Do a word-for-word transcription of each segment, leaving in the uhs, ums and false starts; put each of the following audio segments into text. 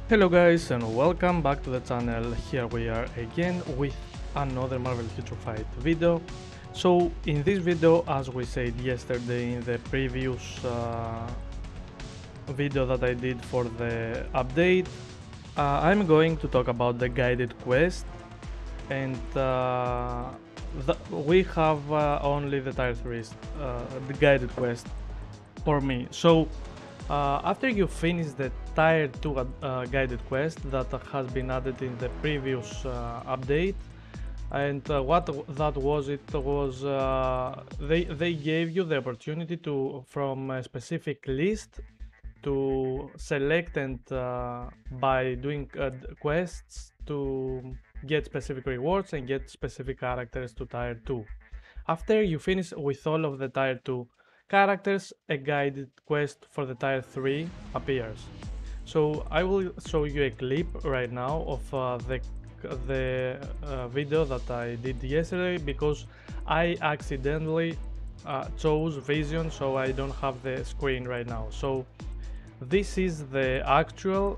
Hello guys and welcome back to the channel. Here we are again with another Marvel Future Fight video. So in this video, as we said yesterday in the previous uh, video that I did for the update, uh, I'm going to talk about the guided quest, and uh, the, we have uh, only the tier three, uh, the guided quest for me. So uh, after you finish the tier two uh, guided quest that has been added in the previous uh, update, and uh, what that was, it was uh, they they gave you the opportunity to, from a specific list, to select and uh, by doing uh, quests to get specific rewards and get specific characters to tier two. After you finish with all of the tier two characters, a guided quest for the tier three appears. So I will show you a clip right now of uh, the the uh, video that I did yesterday, because I accidentally uh, chose Vision, so I don't have the screen right now. So this is the actual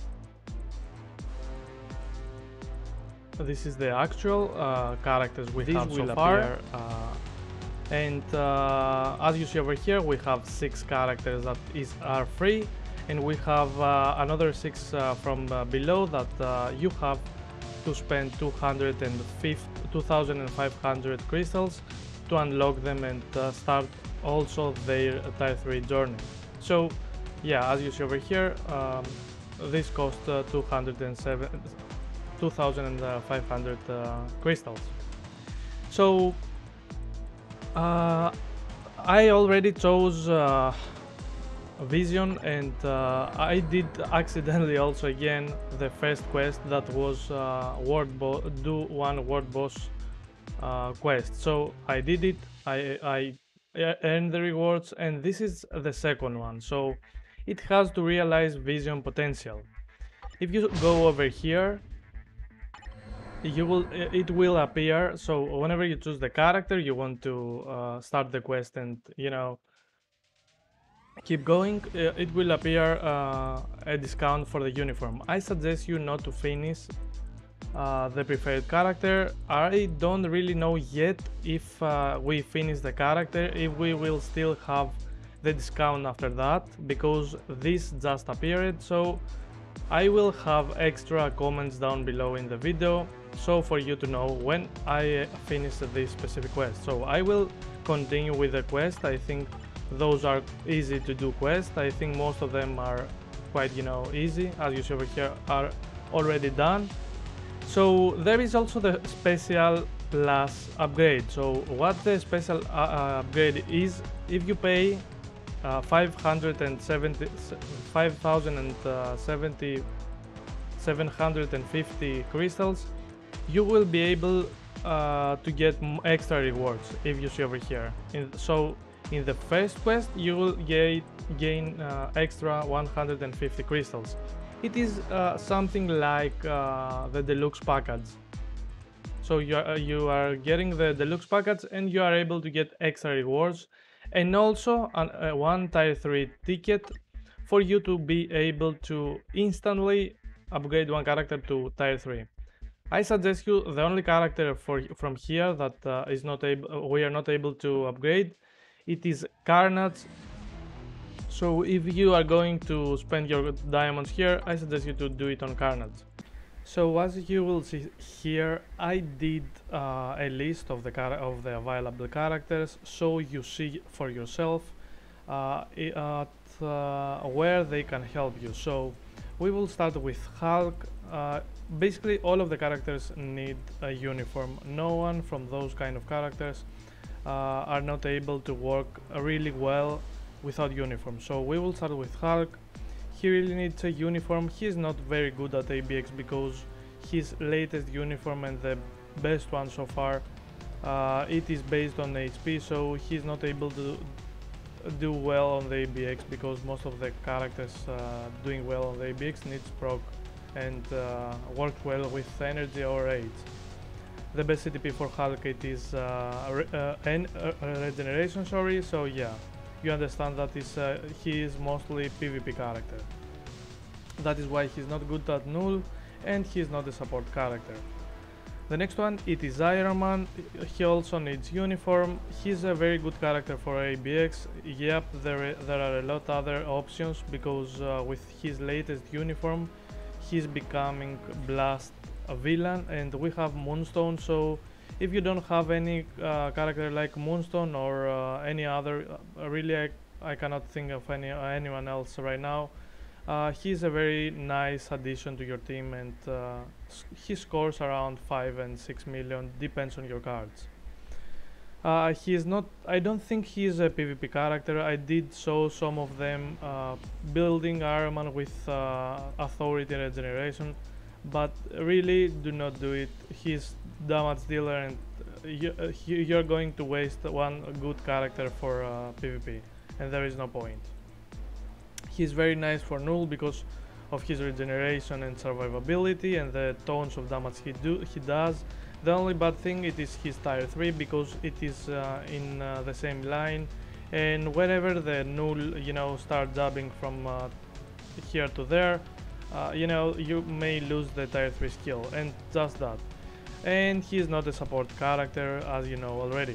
this is the actual uh, characters we This have so will far. appear, Uh, and uh, as you see over here, we have six characters that is are free, and we have uh, another six uh, from uh, below that uh, you have to spend two thousand five hundred crystals to unlock them and uh, start also their tier three journey. So yeah, as you see over here, um, this cost uh, two thousand five hundred uh, crystals. So uh, I already chose uh, Vision, and uh, I did accidentally also again the first quest, that was uh, world bo do one world boss uh, quest. So I did it, I, I earned the rewards, and this is the second one. So it has to realize Vision potential. If you go over here, you will it will appear. So whenever you choose the character you want to uh, start the quest and, you know, keep going, it will appear uh, a discount for the uniform. I suggest you not to finish uh, the preferred character. I don't really know yet if uh, we finish the character, if we will still have the discount after that, because this just appeared. So I will have extra comments down below in the video, so for you to know when I finish this specific quest. So I will continue with the quest. I think those are easy to do quests. I think most of them are quite, you know, easy, as you see over here, are already done. So there is also the special plus upgrade. So what the special uh, upgrade is, if you pay uh, five hundred seventy, five thousand seventy, seven hundred fifty crystals, you will be able uh, to get extra rewards, if you see over here. In, so in the first quest you will get, gain uh, extra one hundred fifty crystals. It is uh, something like uh, the deluxe package. So you are, uh, you are getting the deluxe package and you are able to get extra rewards, and also an, uh, one tier three ticket for you to be able to instantly upgrade one character to tier three. I suggest you the only character for from here that uh, is not able we are not able to upgrade, it is Carnage. So if you are going to spend your diamonds here, I suggest you to do it on Carnage. So as you will see here, I did uh, a list of the of the available characters, so you see for yourself uh, at uh, where they can help you. So we will start with Hulk. Uh, basically all of the characters need a uniform. No one from those kind of characters uh, are not able to work really well without uniform. So we will start with Hulk. He really needs a uniform. He's not very good at A B X because his latest uniform and the best one so far, uh, it is based on H P, so he's not able to do well on the A B X, because most of the characters uh, doing well on the A B X needs proc and uh, work well with energy or rage. The best C T P for Hulk, it is uh, re uh, en uh, regeneration, sorry. So yeah, you understand that is uh, he is mostly PvP character. That is why he's not good at Null, and he's not a support character. The next one, it is Iron Man. He also needs uniform. He's a very good character for A B X. Yep, there, there are a lot other options, because uh, with his latest uniform he's becoming Blast a villain, and we have Moonstone. So if you don't have any uh, character like Moonstone or uh, any other, uh, really I, I cannot think of any uh, anyone else right now. Uh, he's a very nice addition to your team, and uh, he scores around five and six million, depends on your cards. Uh, he is not, I don't think he is a PvP character. I did show some of them uh, building Iron Man with uh, authority regeneration, but really do not do it. He's damage dealer, and uh, you, uh, you're going to waste one good character for uh, PvP, and there is no point. He's very nice for Null because of his regeneration and survivability and the tons of damage he do he does. The only bad thing, it is his tier three, because it is uh, in uh, the same line, and whenever the Null, you know, start jabbing from uh, here to there, uh, you know, you may lose the tier three skill, and just that. And he is not a support character, as you know already.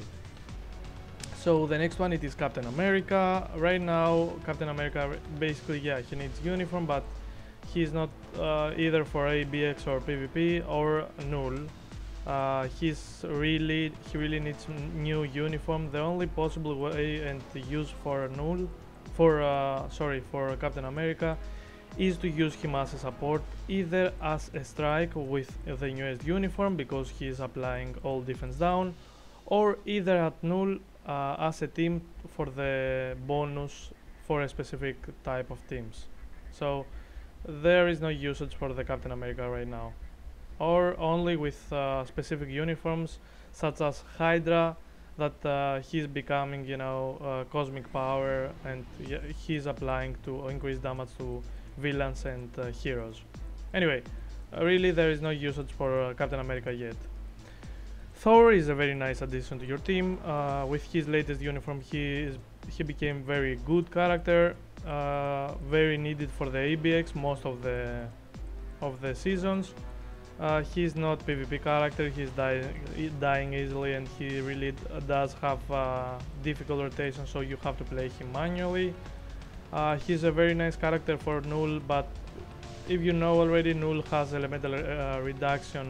So the next one, it is Captain America. Right now Captain America, basically, yeah, he needs uniform, but he's not uh, either for A B X or PvP or Null. Uh, he's really he really needs new uniform. The only possible way and to use for Null, for uh, sorry for Captain America, is to use him as a support, either as a strike with the newest uniform because he is applying all defense down, or either at Null uh, as a team for the bonus for a specific type of teams. So there is no usage for the Captain America right now, or only with uh, specific uniforms such as Hydra, that uh, he's becoming, you know, uh, cosmic power, and y he's applying to increase damage to villains and uh, heroes. Anyway, uh, really there is no usage for uh, Captain America yet. Thor is a very nice addition to your team. Uh, with his latest uniform, he is he became very good character, uh, very needed for the A B X most of the of the seasons. Uh, he's not PvP character, he's dying, dying easily, and he really d does have uh, difficult rotation, so you have to play him manually. Uh, he's a very nice character for Null, but if you know already, Null has elemental uh, reduction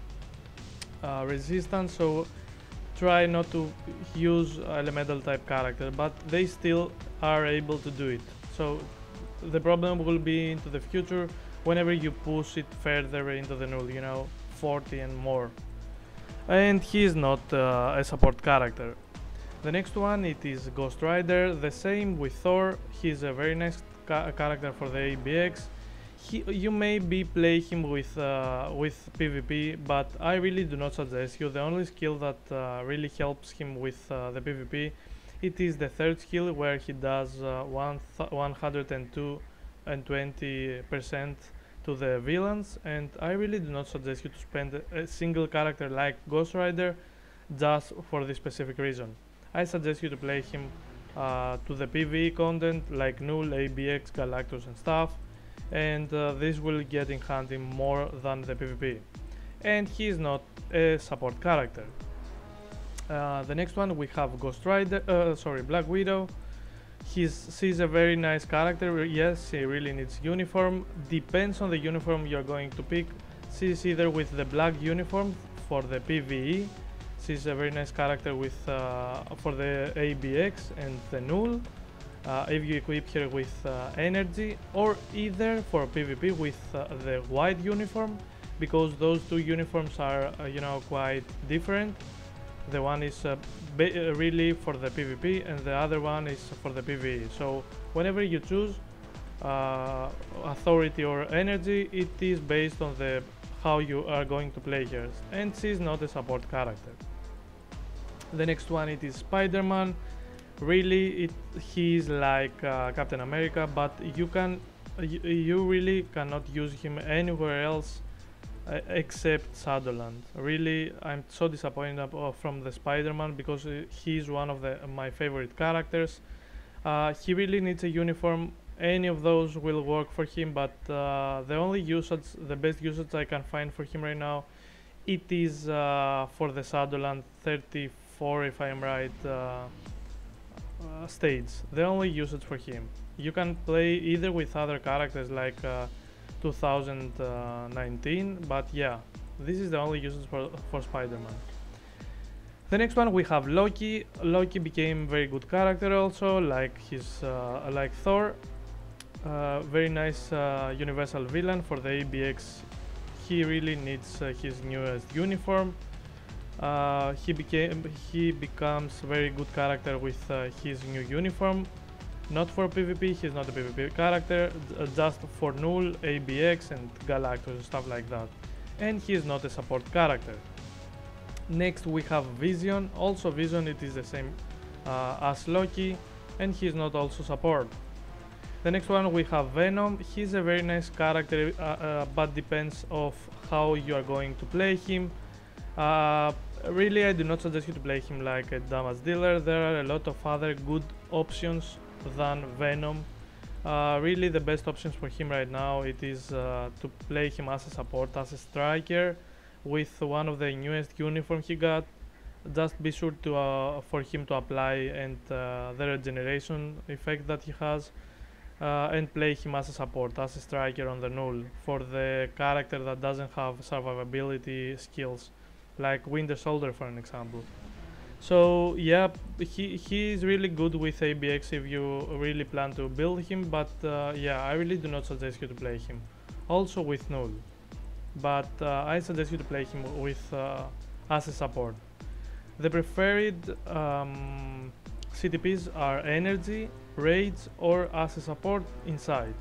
uh, resistance, so try not to use elemental type character, but they still are able to do it. So the problem will be into the future whenever you push it further into the Null, you know, forty and more. And he is not uh, a support character. The next one, it is Ghost Rider. The same with Thor. He's a very nice ca character for the A B X. He, you may be play him with uh, with PvP, but I really do not suggest you. The only skill that uh, really helps him with uh, the PvP, it is the third skill, where he does uh, one hundred two and twenty percent to the villains, and I really do not suggest you to spend a, a single character like Ghost Rider just for this specific reason. I suggest you to play him uh, to the PvE content like Null, A B X, Galactus and stuff, and uh, this will get in handy more than the PvP. And he is not a support character. Uh, the next one, we have Ghost Rider, uh, sorry, Black Widow. He's, she's a very nice character. Yes, she really needs uniform. Depends on the uniform you're going to pick. She's either with the black uniform for the PvE. She's a very nice character with uh, for the A B X and the Null, uh, if you equip her with uh, energy, or either for PvP with uh, the white uniform, because those two uniforms are uh, you know, quite different. The one is uh, uh, really for the PvP, and the other one is for the PvE. So whenever you choose uh, authority or energy, it is based on the how you are going to play her, and she's not a support character. The next one, it is Spider-Man. Really, it he's like uh, Captain America, but you can you, you really cannot use him anywhere else uh, except Shadowland. Really, I'm so disappointed uh, from the Spider-Man, because uh, he's one of the uh, my favorite characters. Uh, he really needs a uniform. any of those will work for him, but uh, the only usage, the best usage I can find for him right now, it is uh, for the Shadowland thirty-four, if I am right, uh, uh, stage. The only usage for him. You can play either with other characters like uh, two thousand nineteen, but yeah, this is the only usage for, for Spider-Man. The next one we have Loki. Loki became very good character also, like his uh, like Thor. Uh, very nice uh, universal villain for the A B X. He really needs uh, his newest uniform. Uh, he became he becomes very good character with uh, his new uniform. Not for PvP, he's not a PvP character, uh, just for Null, A B X and Galactus, stuff like that. And he is not a support character. Next we have Vision. Also Vision, it is the same uh, as Loki, and he is not also support. The next one we have Venom. He's a very nice character, uh, uh, but depends of how you are going to play him. Uh, really, I do not suggest you to play him like a damage dealer. There are a lot of other good options than Venom. Uh, really, the best options for him right now, it is uh, to play him as a support, as a striker, with one of the newest uniform he got. Just be sure to uh, for him to apply and uh, the regeneration effect that he has. Uh, and play him as a support, as a striker on the Null, for the character that doesn't have survivability skills, like Winter Soldier for an example. So yeah, he, he is really good with A B X if you really plan to build him, but uh, yeah, I really do not suggest you to play him. Also with Null, but uh, I suggest you to play him with uh, as a support. The preferred um, C T Ps are Energy, Rage, or as a support inside.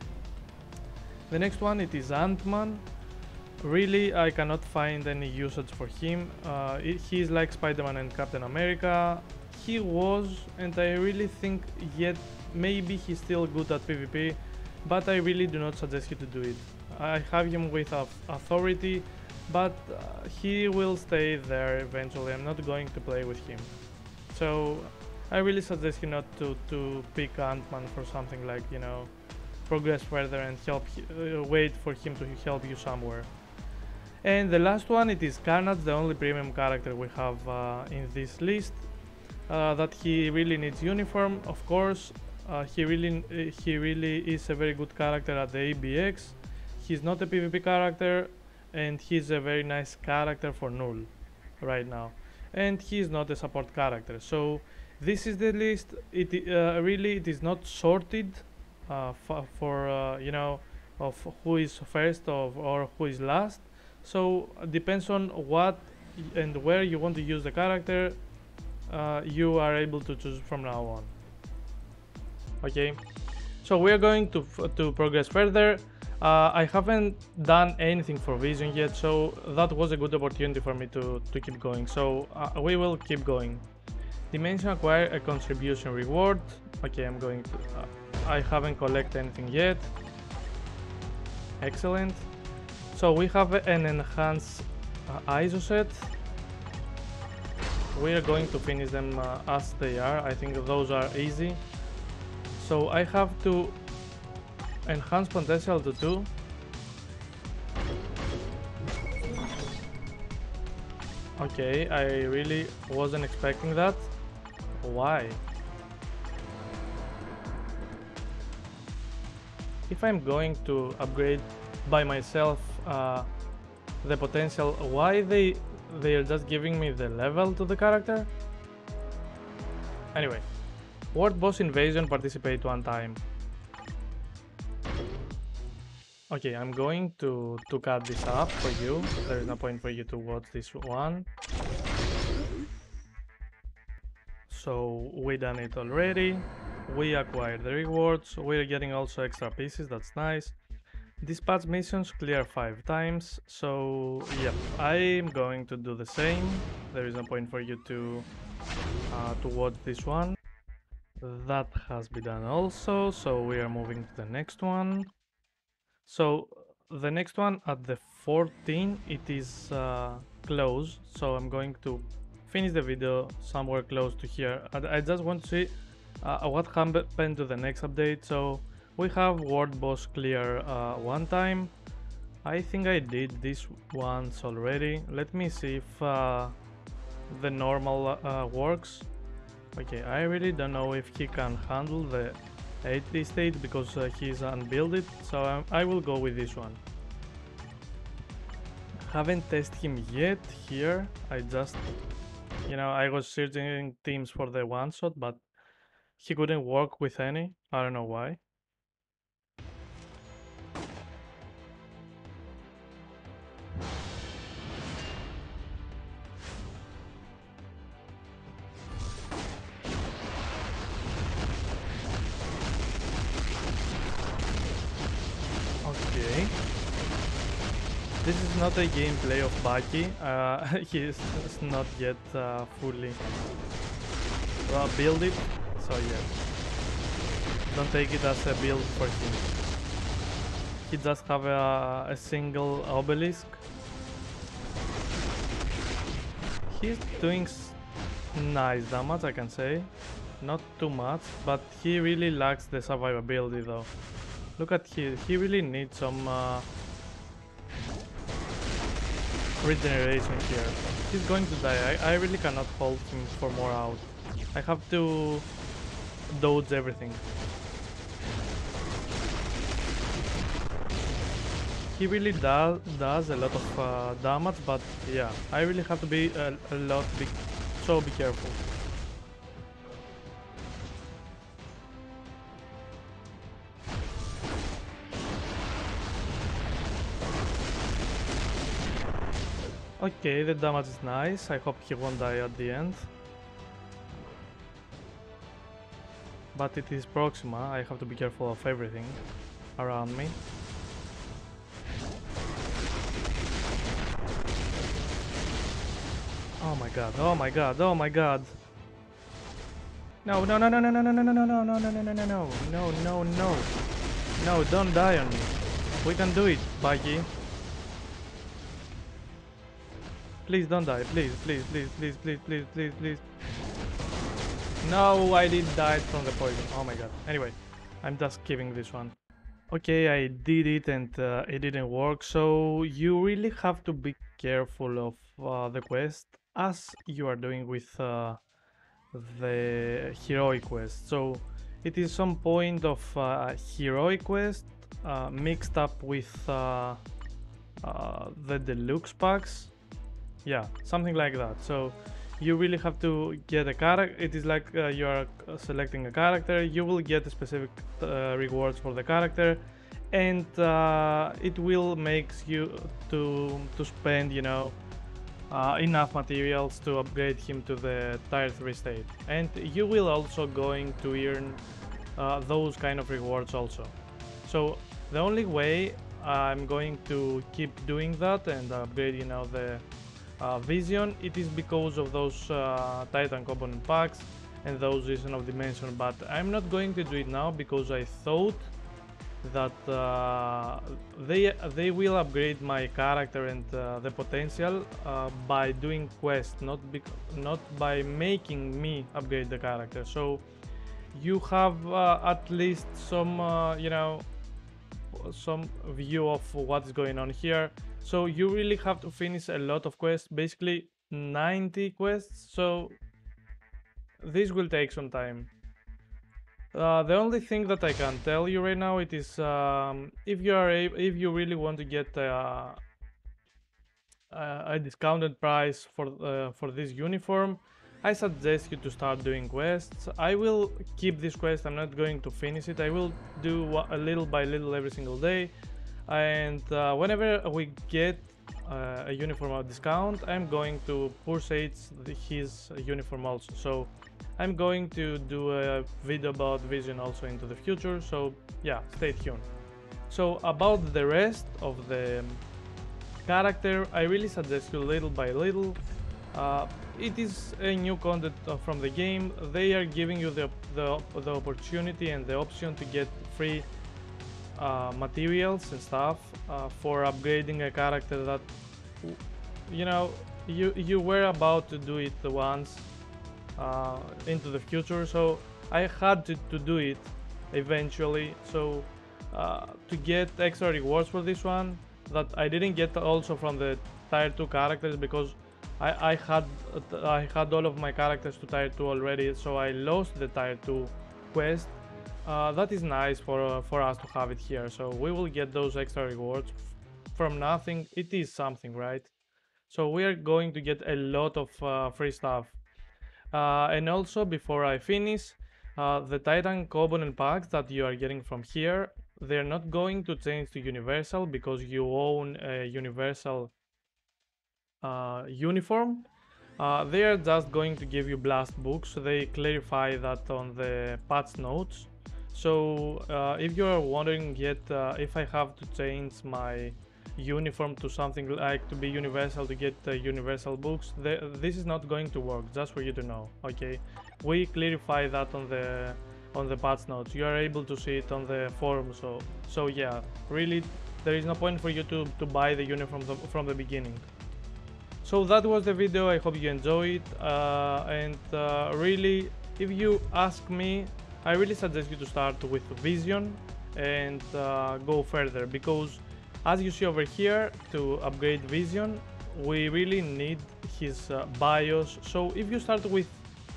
The next one, it is Ant-Man. Really, I cannot find any usage for him. Uh, it, he is like Spider-Man and Captain America. He was, and I really think yet maybe he's still good at PvP, but I really do not suggest you to do it. I have him with authority, but uh, he will stay there eventually. I'm not going to play with him. So I really suggest you not to, to pick Ant-Man for something like, you know, progress further and help uh, wait for him to help you somewhere. And the last one, it is Carnage, the only premium character we have uh, in this list. Uh, that he really needs uniform, of course. Uh, he really uh, he really is a very good character at the A B X. He's not a PvP character, and he's a very nice character for Null right now. And he's not a support character. So this is the list. It uh, really it is not sorted uh, for uh, you know, of who is first of or who is last. So it depends on what and where you want to use the character. Uh, you are able to choose from now on. Okay, so we are going to f to progress further. Uh, I haven't done anything for Vision yet, so that was a good opportunity for me to to keep going. So uh, we will keep going. Dimension acquire a contribution reward. Okay, I'm going to. Uh, I haven't collected anything yet. Excellent. So we have an enhanced uh, I S O set. We are going to finish them uh, as they are. I think those are easy. So I have to enhance potential to two. Okay, I really wasn't expecting that. Why? If I'm going to upgrade by myself uh, the potential, why they they're just giving me the level to the character? Anyway, World Boss Invasion, participate one time. Okay, I'm going to to cut this up for you. There is no point for you to watch this one. So we done it already. We acquired the rewards. We're getting also extra pieces. That's nice. Dispatch missions clear five times. So yep, I'm going to do the same. There is no point for you to uh, to watch this one. That has been done also. So we are moving to the next one. So the next one at the fourteen, it is uh, close. So I'm going to finish the video somewhere close to here. I, I just want to see uh, what happened to the next update. So We have world boss clear uh, one time. I think I did this once already. Let me see if uh, the normal uh, works. Okay, I really don't know if he can handle the eighty stage because uh, he's unbuilded, so I'm, I will go with this one. Haven't tested him yet here. I just, you know, I was searching teams for the one shot, but he couldn't work with any. I don't know why. Okay. This is not a gameplay of Baki. Uh, he is not yet uh, fully uh, builded, so yeah. Don't take it as a build for him. He just have a, a single obelisk. He's doing nice damage, I can say. Not too much, but he really lacks the survivability though. Look at him, he really needs some uh, regeneration here. He's going to die. I, I really cannot hold him for more out. I have to dodge everything. He really does does a lot of uh, damage, but yeah, I really have to be a, a lot big, so be careful. Okay, the damage is nice. I hope he won't die at the end. But it is Proxima. I have to be careful of everything around me. Oh my god, oh my god, oh my god. No, no, no, no, no, no, no, no, no, no, no, no, no, no, no, no, no, no, no. No, don't die on me. We can do it, Baki. Please don't die, please, please, please, please, please, please, please, please. No, I did die from the poison. Oh my god. Anyway, I'm just skipping this one. Okay, I did it and uh, it didn't work, so you really have to be careful of uh, the quest as you are doing with uh, the heroic quest. So it is some point of uh, heroic quest uh, mixed up with uh, uh, the deluxe packs. Yeah, something like that. So you really have to get a character. It is like uh, you are selecting a character. You will get specific uh, rewards for the character, and uh, it will make you to to spend, you know, uh, enough materials to upgrade him to the tier three state. And you will also going to earn uh, those kind of rewards also. So the only way I'm going to keep doing that and upgrade, you know, the Uh, vision, it is because of those uh, Titan component packs and those Vision of Dimension, but I'm not going to do it now because I thought that uh, they they will upgrade my character and uh, the potential uh, by doing quests, not not by making me upgrade the character. So you have uh, at least some uh, you know, some view of what's going on here. So you really have to finish a lot of quests, basically ninety quests, so this will take some time. Uh, the only thing that I can tell you right now, it is um, if you are if you really want to get uh, a discounted price for uh, for this uniform, I suggest you to start doing quests. I will keep this quest, I'm not going to finish it. I will do a little by little every single day, and uh, whenever we get uh, a uniform at discount, I'm going to purchase his uniform also. So I'm going to do a video about Vision also into the future, so yeah, stay tuned. So about the rest of the character, I really suggest you little by little. Uh, it is a new content from the game. They are giving you the, the, the opportunity and the option to get free uh, materials and stuff uh, for upgrading a character that, you know, you, you were about to do it once uh, into the future. So I had to, to do it eventually. So uh, to get extra rewards for this one that I didn't get also from the tier two characters, because I, I had I had all of my characters to tier two already, so I lost the tier two quest. Uh, that is nice for uh, for us to have it here, so we will get those extra rewards from nothing. It is something, right? So we are going to get a lot of uh, free stuff. Uh, and also, before I finish, uh, the Titan component packs that you are getting from here, they're not going to change to Universal because you own a Universal uh, uniform. Uh, they are just going to give you blast books. They clarify that on the patch notes. So uh, if you are wondering yet uh, if I have to change my uniform to something like to be universal to get uh, universal books, the, this is not going to work, just for you to know. Okay, we clarify that on the on the patch notes. You are able to see it on the forum. So so yeah, really there is no point for you to to buy the uniform from the, from the beginning. So that was the video. I hope you enjoyed it, uh, and uh, really, if you ask me, I really suggest you to start with Vision and uh, go further, because as you see over here, to upgrade Vision, we really need his uh, BIOS. So if you start with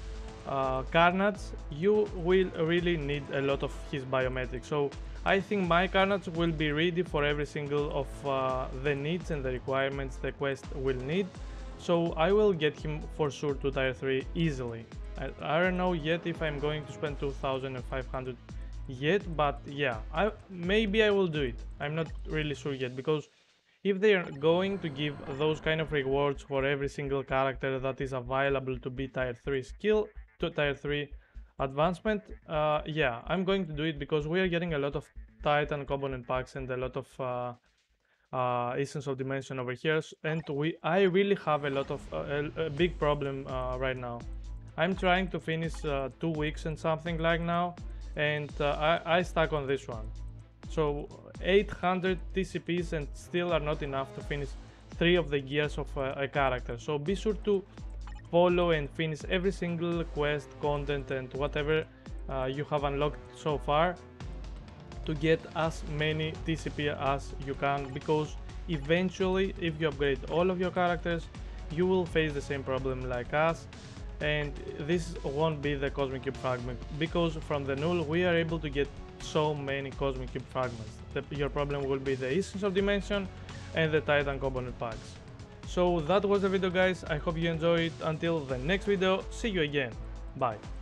uh, Carnage, you will really need a lot of his biometrics. So I think my Carnage will be ready for every single of uh, the needs and the requirements the quest will need. So I will get him for sure to tier three easily. I, I don't know yet if I'm going to spend two thousand five hundred yet, but yeah, I maybe I will do it. I'm not really sure yet, because if they are going to give those kind of rewards for every single character that is available to be tier three skill to tier three advancement, uh, yeah, I'm going to do it, because we are getting a lot of Titan component packs and a lot of uh, uh, Essence of Dimension over here, and we I really have a lot of uh, a, a big problem uh, right now. I'm trying to finish uh, two weeks and something like now, and uh, I, I stuck on this one. So eight hundred T C Ps and still are not enough to finish three of the gears of uh, a character. So be sure to follow and finish every single quest, content, and whatever uh, you have unlocked so far to get as many T C P as you can, because eventually if you upgrade all of your characters, you will face the same problem like us, and this won't be the Cosmic Cube fragment, because from the null we are able to get so many Cosmic Cube fragments. The, your problem will be the Essence of Dimension and the Titan component packs. So that was the video, guys. I hope you enjoyed it. Until the next video, see you again. Bye.